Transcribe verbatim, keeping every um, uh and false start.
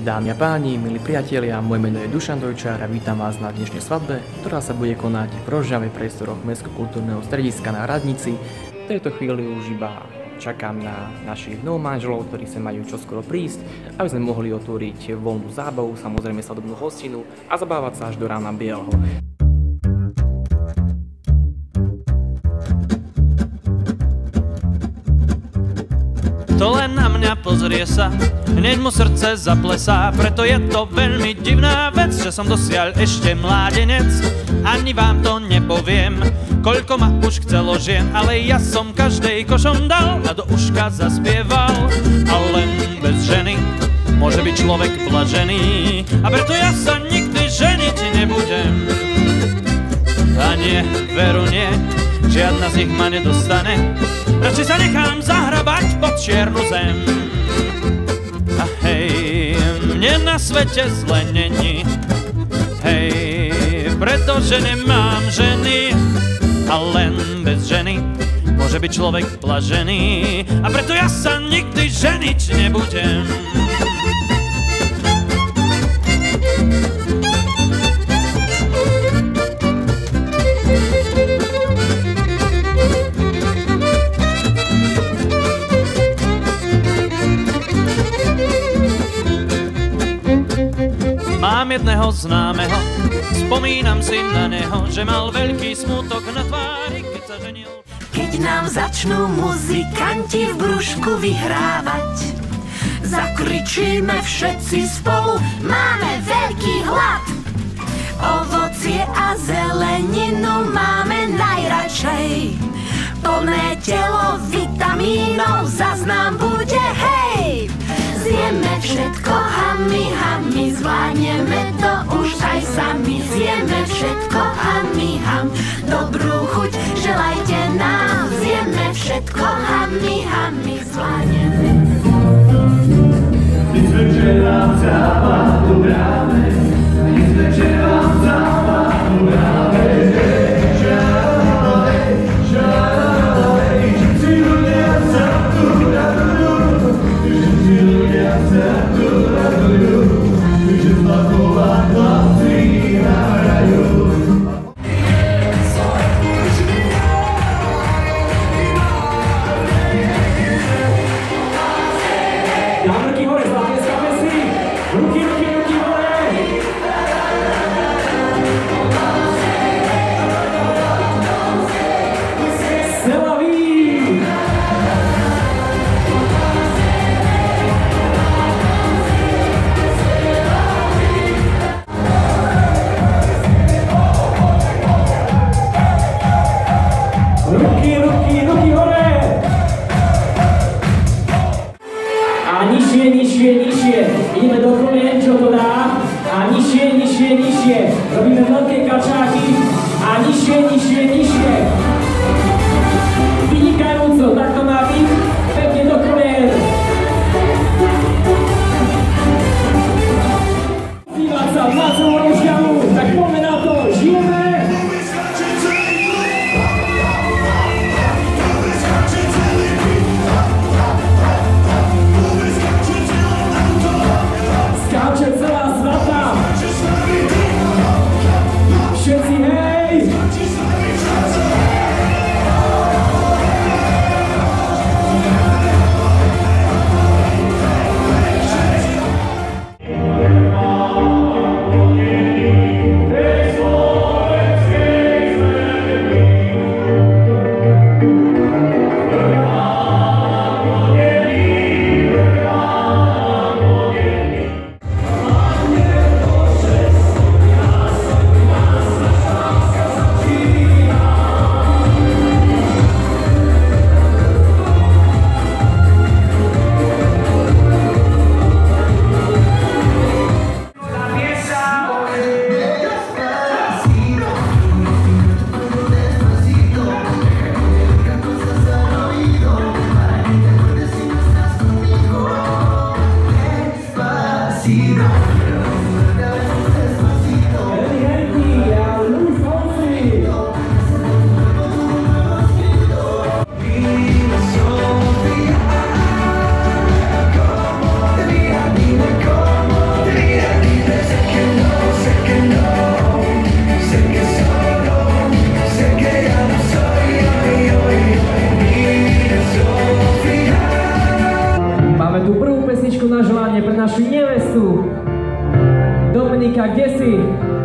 Dámy a páni, milí priatelia, moje meno je Dušan Dojčár a vítam vás na dnešnej svadbe, ktorá sa bude konať v rozžavej priestoroch Mestsko-kultúrneho strediska na Radnici. V tejto chvíli už iba čakám na našich novomanželov, ktorí sa majú čoskoro prísť, aby sme mohli otvoriť voľnú zábavu, samozrejme svadobnú hostinu a zabávať sa až do rána bieleho. To len na mňa pozrie sa, hneď mu srdce zaplesá. Preto je to veľmi divná vec, že som dosiaľ ešte mládenec. Ani vám to nepoviem, koľko ma už chcelo žien, ale ja som každej košom dal a do uška zaspieval. A len bez ženy môže byť človek blažený, a preto ja sa nikdy ženiť nebudem. A nie, veru nie, žiadna z nich ma nedostane. Radšej sa nechám zahrabať pod čiernu zem. A hej, mne na svete zle není, hej, pretože nemám ženy. A len bez ženy môže byť človek blažený, a preto ja sa nikdy ženiť nebudem. Mám jedného známeho, spomínam si na neho, že mal veľký smutok na tvári, keď sa ženil. Keď nám začnú muzikanti v brúšku vyhrávať, zakričíme všetci spolu, máme veľký hlad. Ovocie a zeleninu máme najradšej, plné telo vitamínov zas nám bude, hej! Zjeme všetko, hami, hami, zvládneme to už aj sami. Zjeme všetko, hami, ham, dobrú chuť želajte nám. Zjeme všetko, hami, hami, zvládneme. My sme včera západu hráme, my sme včera západu hráme. Žalej, žalej, všetci ľudia sa tu radujú, všetci ľudia sa tu radujú, že zlatková hlasy nahrajú. Ruky hore, zlatlieskame si! Ruky, ruky, ruky hore! našu nevestu. Dominika, kde si?